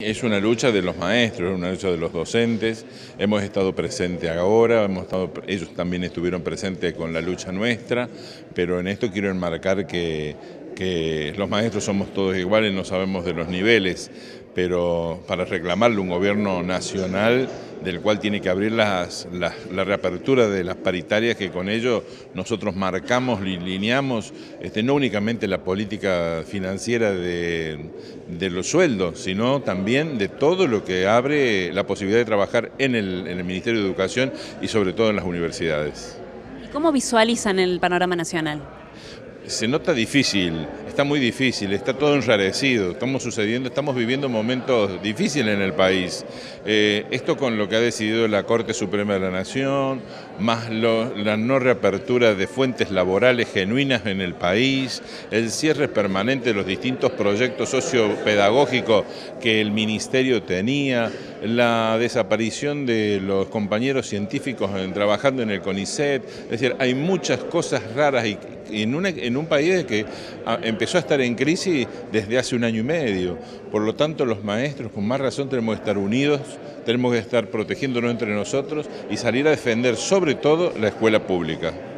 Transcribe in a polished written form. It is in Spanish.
Es una lucha de los maestros, es una lucha de los docentes. Hemos estado presentes ahora, ellos también estuvieron presentes con la lucha nuestra, pero en esto quiero enmarcar que los maestros somos todos iguales, no sabemos de los niveles, pero para reclamarle un gobierno nacional del cual tiene que abrir la reapertura de las paritarias, que con ello nosotros marcamos, lineamos no únicamente la política financiera de los sueldos, sino también de todo lo que abre la posibilidad de trabajar en el Ministerio de Educación y sobre todo en las universidades. ¿Y cómo visualizan el panorama nacional? Se nota difícil, está muy difícil, está todo enrarecido, estamos viviendo momentos difíciles en el país. Esto con lo que ha decidido la Corte Suprema de la Nación, más la no reapertura de fuentes laborales genuinas en el país, el cierre permanente de los distintos proyectos sociopedagógicos que el Ministerio tenía, la desaparición de los compañeros científicos trabajando en el CONICET. Es decir, hay muchas cosas raras y en un país que empezó a estar en crisis desde hace 1 año y medio. Por lo tanto, los maestros con más razón tenemos que estar unidos, tenemos que estar protegiéndonos entre nosotros y salir a defender sobre todo la escuela pública.